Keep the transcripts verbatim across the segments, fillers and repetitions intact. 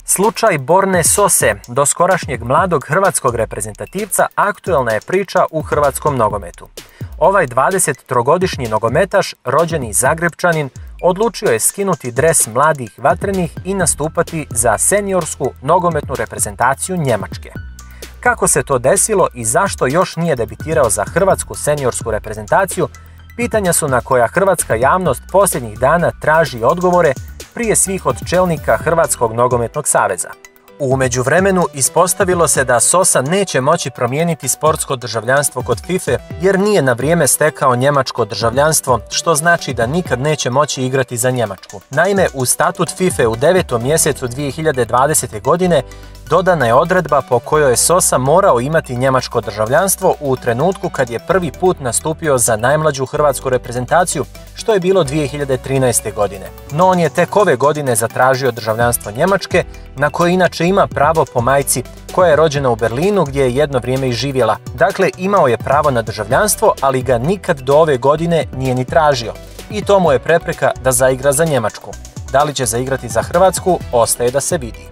Slučaj Borne Sose, doskorašnjeg mladog hrvatskog reprezentativca, aktuelna je priča u hrvatskom nogometu. Ovaj dvadesettrogodišnji nogometaš, rođeni Zagrepčanin, odlučio je skinuti dres mladih vatrenih i nastupati za seniorsku nogometnu reprezentaciju Njemačke. Kako se to desilo i zašto još nije debitirao za hrvatsku seniorsku reprezentaciju, pitanja su na koja hrvatska javnost posljednjih dana traži odgovore, prije svih od čelnika Hrvatskog nogometnog saveza. U međuvremenu ispostavilo se da Sosa neće moći promijeniti sportsko državljanstvo kod FIFA jer nije na vrijeme stekao njemačko državljanstvo, što znači da nikad neće moći igrati za Njemačku. Naime, u statut FIFA u devetom mjesecu dvije hiljade dvadesete. godine dodana je odredba po kojoj je Sosa morao imati njemačko državljanstvo u trenutku kad je prvi put nastupio za najmlađu hrvatsku reprezentaciju, što je bilo dvije hiljade trinaeste. godine. No on je tek ove godine zatražio državljanstvo Njemačke, na koje inače ima pravo po majci koja je rođena u Berlinu gdje je jedno vrijeme i živjela. Dakle, imao je pravo na državljanstvo, ali ga nikad do ove godine nije ni tražio. I to mu je prepreka da zaigra za Njemačku. Da li će zaigrati za Hrvatsku, ostaje da se vidi.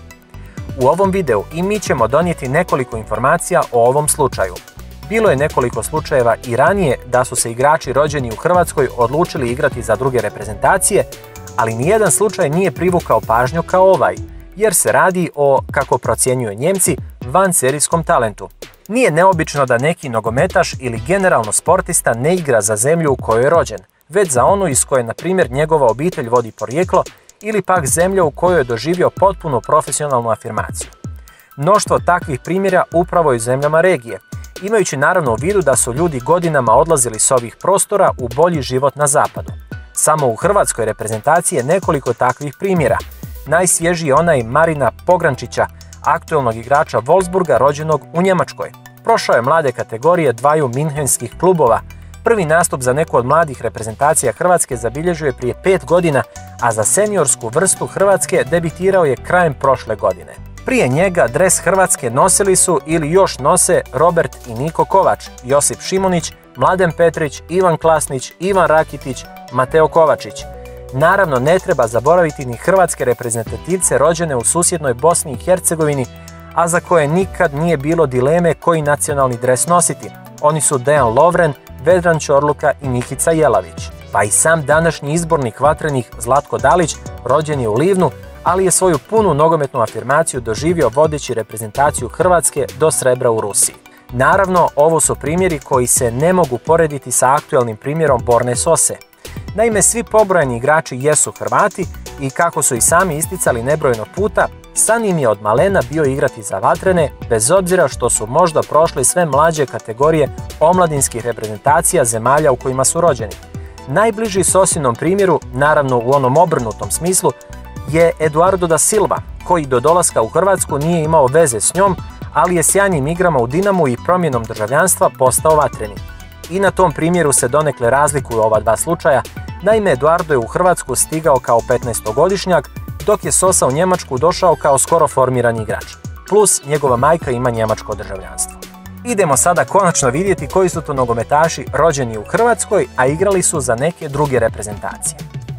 U ovom videu i mi ćemo donijeti nekoliko informacija o ovom slučaju. Bilo je nekoliko slučajeva i ranije da su se igrači rođeni u Hrvatskoj odlučili igrati za druge reprezentacije, ali nijedan slučaj nije privukao pažnju kao ovaj, jer se radi o, kako procjenjuju Njemci, vanserijskom talentu. Nije neobično da neki nogometaš ili generalno sportista ne igra za zemlju u kojoj je rođen, već za onu iz koje, na primjer, njegova obitelj vodi porijeklo ili pak zemlja u kojoj je doživio potpunu profesionalnu afirmaciju. Mnoštvo takvih primjera upravo i u zemljama regije, imajući naravno u vidu da su ljudi godinama odlazili s ovih prostora u bolji život na zapadu. Samo u hrvatskoj reprezentaciji je nekoliko takvih primjera. Najsvježiji je onaj Marina Pogrančića, aktuelnog igrača Wolfsburga rođenog u Njemačkoj. Prošao je mlade kategorije dvaju minhenskih klubova. Prvi nastup za neku od mladih reprezentacija Hrvatske zabilježio je prije pet godina, a za seniorsku vrstu Hrvatske debitirao je krajem prošle godine. Prije njega dres Hrvatske nosili su ili još nose Robert i Niko Kovač, Josip Šimunić, Mladen Petrić, Ivan Klasnić, Ivan Rakitić, Mateo Kovačić. Naravno, ne treba zaboraviti ni hrvatske reprezentativce rođene u susjednoj Bosni i Hercegovini, a za koje nikad nije bilo dileme koji nacionalni dres nositi. Oni su Dejan Lovren, Vedran Čorluka i Nikica Jelavić. Pa i sam današnji izbornik vatrenih Zlatko Dalić rođen je u Livnu, ali je svoju punu nogometnu afirmaciju doživio vodeći reprezentaciju Hrvatske do srebra u Rusiji. Naravno, ovo su primjeri koji se ne mogu porediti sa aktuelnim primjerom Borne Sose. Naime, svi pobrojani igrači jesu Hrvati i kako su i sami isticali nebrojeno puta, san im je od malena bio igrati za vatrene, bez obzira što su možda prošli sve mlađe kategorije omladinskih reprezentacija zemalja u kojima su rođeni. Najbliži Sosinom primjeru, naravno u onom obrnutom smislu, je Eduardo da Silva, koji do dolaska u Hrvatsku nije imao veze s njom, ali je sjajnim igrama u Dinamu i promjenom državljanstva postao vatreni. I na tom primjeru se donekle razlikuju ova dva slučaja. Naime, Eduardo je u Hrvatsku stigao kao petnaestogodišnjak, dok je Sosa u Njemačku došao kao skoro formirani igrač. Plus, njegova majka ima njemačko državljanstvo. Idemo sada konačno vidjeti koji su to nogometaši rođeni u Hrvatskoj, a igrali su za neke druge reprezentacije.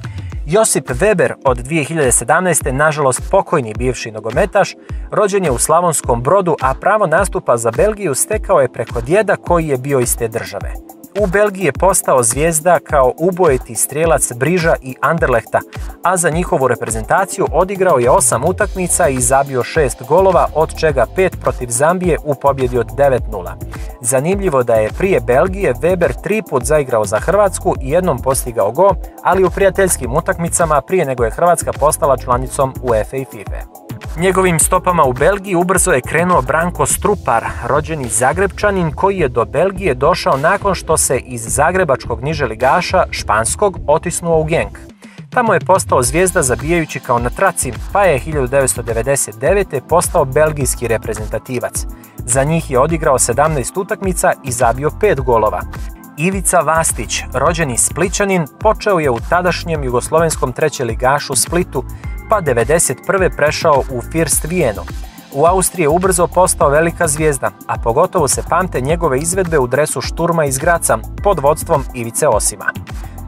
Josip Weber od dvije hiljade sedamnaeste. nažalost pokojni bivši nogometaš, rođen je u Slavonskom Brodu, a pravo nastupa za Belgiju stekao je preko djeda koji je bio iz te države. U Belgiji je postao zvijezda kao ubojiti strijelac Briža i Anderlehta, a za njihovu reprezentaciju odigrao je osam utakmica i zabio šest golova, od čega pet protiv Zambije u pobjedi od devet nula. Zanimljivo da je prije Belgije Weber tri put zaigrao za Hrvatsku i jednom postigao gol, ali u prijateljskim utakmicama prije nego je Hrvatska postala članicom UEFA i FIFA. Njegovim stopama u Belgiji ubrzo je krenuo Branko Strupar, rođeni Zagrepčanin koji je do Belgije došao nakon što se iz zagrebačkog niželigaša španskog otisnuo u Genk. Tamo je postao zvijezda zabijajući kao na traci, pa je hiljadu devetsto devedeset devete. postao belgijski reprezentativac. Za njih je odigrao sedamnaest utakmica i zabio pet golova. Ivica Vastić, rođeni Splićanin, počeo je u tadašnjem jugoslovenskom trećeligašu Splitu, pa devedeset prve. prešao u First Vijenu. U Austriji je ubrzo postao velika zvijezda, a pogotovo se pamte njegove izvedbe u dresu Šturma iz Graca pod vodstvom Ivice Osima.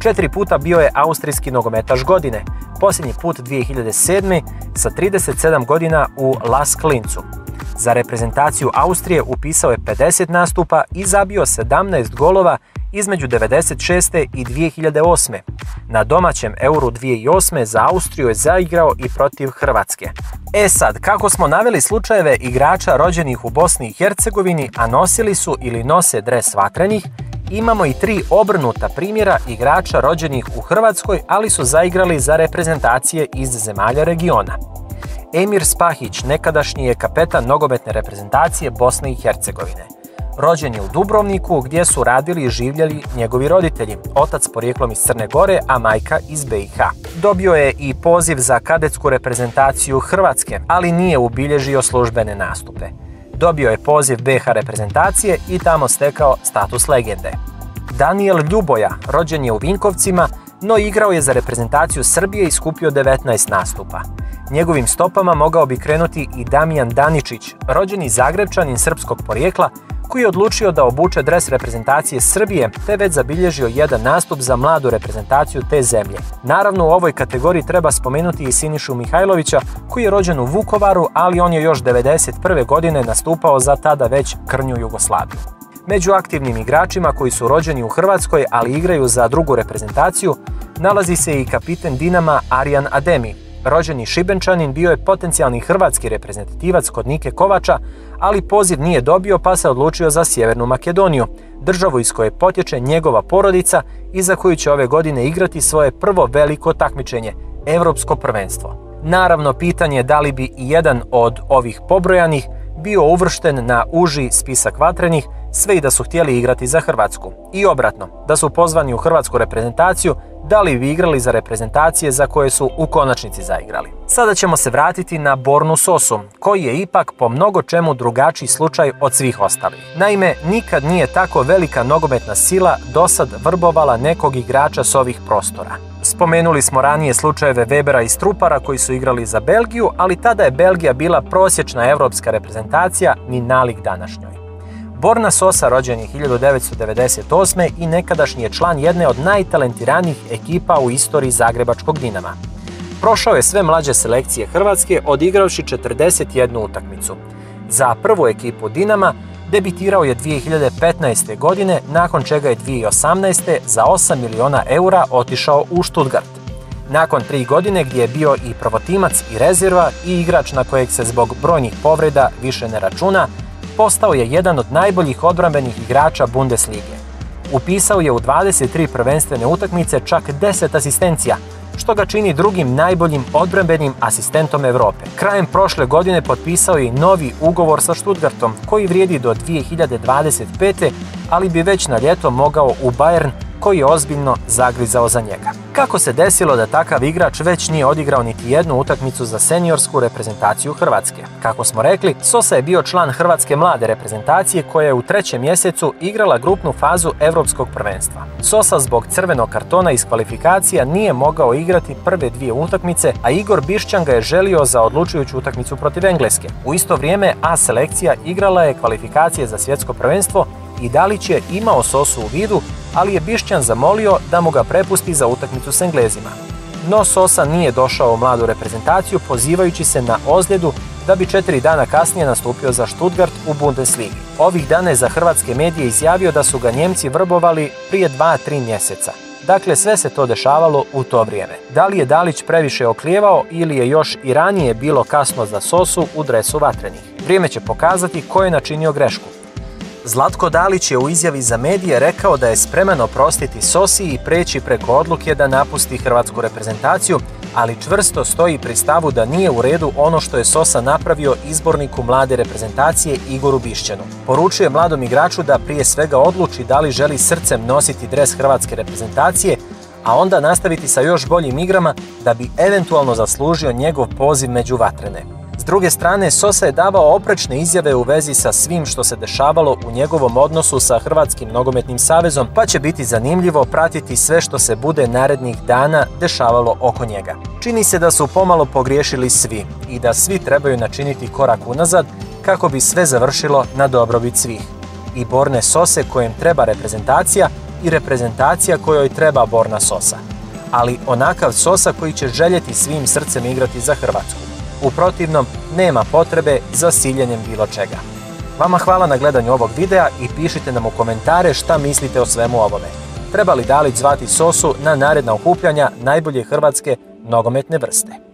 Četiri puta bio je austrijski nogometaš godine, posljednji put dvije hiljade sedme. sa trideset sedam godina u Las Klincu. Za reprezentaciju Austrije upisao je pedeset nastupa i zabio sedamnaest golova između devedeset šeste i dvije hiljade osme. Na domaćem Euru dvije hiljade osme za Austriju je zaigrao i protiv Hrvatske. E sad, kako smo naveli slučajeve igrača rođenih u Bosni i Hercegovini, a nosili su ili nose dres Vatrenih, imamo i tri obrnuta primjera igrača rođenih u Hrvatskoj, ali su zaigrali za reprezentacije iz zemalja regiona. Emir Spahić nekadašnji je kapetan nogometne reprezentacije Bosne i Hercegovine. Rođen je u Dubrovniku gdje su radili i živjeli njegovi roditelji, otac porijeklom iz Crne Gore, a majka iz be i ha. Dobio je i poziv za kadetsku reprezentaciju Hrvatske, ali nije ubilježio službene nastupe. Dobio je poziv be ha reprezentacije i tamo stekao status legende. Daniel Ljuboja rođen je u Vinkovcima, no igrao je za reprezentaciju Srbije i skupio devetnaest nastupa. Njegovim stopama mogao bi krenuti i Damijan Daničić, rođeni Zagrebčanin srpskog porijekla, koji je odlučio da obuče dres reprezentacije Srbije, te već zabilježio jedan nastup za mladu reprezentaciju te zemlje. Naravno, u ovoj kategoriji treba spomenuti i Sinišu Mihajlovića, koji je rođen u Vukovaru, ali on je još devedeset prve godine nastupao za tada već krnju Jugoslaviju. Među aktivnim igračima koji su rođeni u Hrvatskoj, ali igraju za drugu reprezentaciju, nalazi se i kapiten Dinama Arjan Ademi. Rođeni Šibenčanin bio je potencijalni hrvatski reprezentativac kod Nike Kovača, ali poziv nije dobio pa se odlučio za Sjevernu Makedoniju, državu iz koje potječe njegova porodica i za koju će ove godine igrati svoje prvo veliko takmičenje, Europsko prvenstvo. Naravno, pitanje je da li bi i jedan od ovih pobrojanih bio uvršten na uži spisak Vatrenih, sve i da su htjeli igrati za Hrvatsku. I obratno, da su pozvani u hrvatsku reprezentaciju, da li bi igrali za reprezentacije za koje su u konačnici zaigrali. Sada ćemo se vratiti na Bornu Sosu, koji je ipak po mnogo čemu drugačiji slučaj od svih ostalih. Naime, nikad nije tako velika nogometna sila dosad vrbovala nekog igrača s ovih prostora. Spomenuli smo ranije slučajeve Webera i Strupara koji su igrali za Belgiju, ali tada je Belgija bila prosječna evropska reprezentacija ni nalik današnjoj. Borna Sosa rođen je hiljadu devetsto devedeset osme. i nekadašnji je član jedne od najtalentiranijih ekipa u istoriji zagrebačkog Dinama. Prošao je sve mlađe selekcije Hrvatske, odigravši četrdeset jednu utakmicu. Za prvu ekipu Dinama debitirao je dvije hiljade petnaeste. godine, nakon čega je dvije hiljade osamnaeste. za osam miliona eura otišao u Stuttgart. Nakon tri godine gdje je bio i prvotimac i rezerva i igrač na kojeg se zbog brojnih povreda više ne računa, postao je jedan od najboljih odbrambenih igrača Bundeslige. Upisao je u dvadeset tri prvenstvene utakmice čak deset asistencija, što ga čini drugim najboljim odbrambenim asistentom Europe. Krajem prošle godine potpisao je novi ugovor sa Stuttgartom, koji vrijedi do dvije hiljade dvadeset pete. ali bi već na ljeto mogao u Bayern, koji je ozbiljno zagrizao za njega. Kako se desilo da takav igrač već nije odigrao niti jednu utakmicu za seniorsku reprezentaciju Hrvatske? Kako smo rekli, Sosa je bio član hrvatske mlade reprezentacije koja je u trećem mjesecu igrala grupnu fazu Europskog prvenstva. Sosa zbog crvenog kartona iz kvalifikacija nije mogao igrati prve dvije utakmice, a Igor Bišćan ga je želio za odlučujuću utakmicu protiv Engleske. U isto vrijeme A selekcija igrala je kvalifikacije za svjetsko prvenstvo i Dalić je imao Sosu u vidu, ali je Bišćan zamolio da mu ga prepusti za utakmicu s Englezima. No Sosa nije došao u mladu reprezentaciju pozivajući se na ozljedu da bi četiri dana kasnije nastupio za Stuttgart u Bundesligi. Ovih dana je za hrvatske medije izjavio da su ga Njemci vrbovali prije dva tri mjeseca. Dakle, sve se to dešavalo u to vrijeme. Da li je Dalić previše oklijevao ili je još i ranije bilo kasno za Sosu u dresu Vatrenih? Vrijeme će pokazati ko je načinio grešku. Zlatko Dalić je u izjavi za medije rekao da je spreman oprostiti Sosi i preći preko odluke da napusti hrvatsku reprezentaciju, ali čvrsto stoji pri stavu da nije u redu ono što je Sosa napravio izborniku mlade reprezentacije Igoru Bišćanu. Poručuje mladom igraču da prije svega odluči da li želi srcem nositi dres hrvatske reprezentacije, a onda nastaviti sa još boljim igrama da bi eventualno zaslužio njegov poziv među vatrene. S druge strane, Sosa je davao oprečne izjave u vezi sa svim što se dešavalo u njegovom odnosu sa Hrvatskim nogometnim savezom, pa će biti zanimljivo pratiti sve što se bude narednih dana dešavalo oko njega. Čini se da su pomalo pogriješili svi i da svi trebaju načiniti korak unazad kako bi sve završilo na dobrobit svih. I Borne Sose kojem treba reprezentacija, i reprezentacija kojoj treba Borna Sosa. Ali onakav Sosa koji će željeti svim srcem igrati za Hrvatsku. U protivnom, nema potrebe za siljenjem bilo čega. Vama hvala na gledanju ovog videa i pišite nam u komentare šta mislite o svemu ovome. Treba li Dalić zvati Sosu na naredna okupljanja najbolje hrvatske nogometne vrste?